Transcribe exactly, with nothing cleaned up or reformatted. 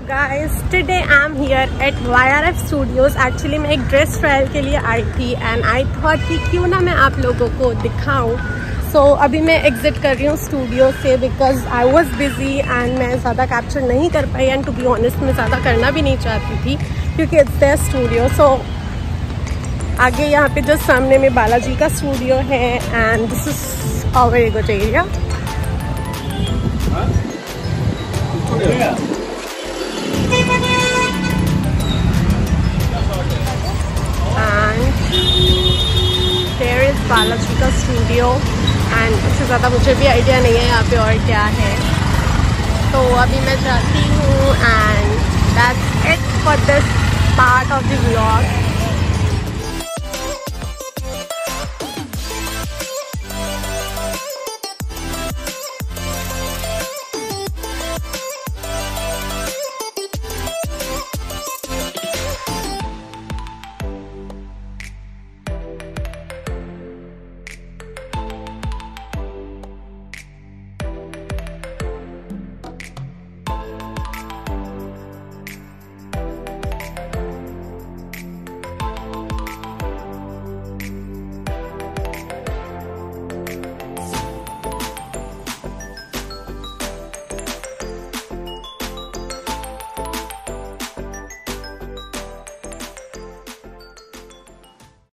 guys, today I'm here at Y R F Studios. Actually मैं एक dress trial के लिए आई थी एंड आई थॉट कि क्यों ना मैं आप लोगों को दिखाऊं. सो so, अभी मैं एग्जिट कर रही हूँ स्टूडियो से because I was busy and मैं ज़्यादा कैप्चर नहीं कर पाई एंड टू बी ऑनेस्ट मैं ज़्यादा करना भी नहीं चाहती थी क्योंकि इट्स देयर स्टूडियो. सो आगे यहाँ पे जो सामने में बालाजी का स्टूडियो है and this is a very good area. There is Balaji का स्टूडियो एंड इससे ज़्यादा मुझे भी आइडिया नहीं है यहाँ पे और क्या है. तो अभी मैं जाती हूँ and that's it for this part of the vlog.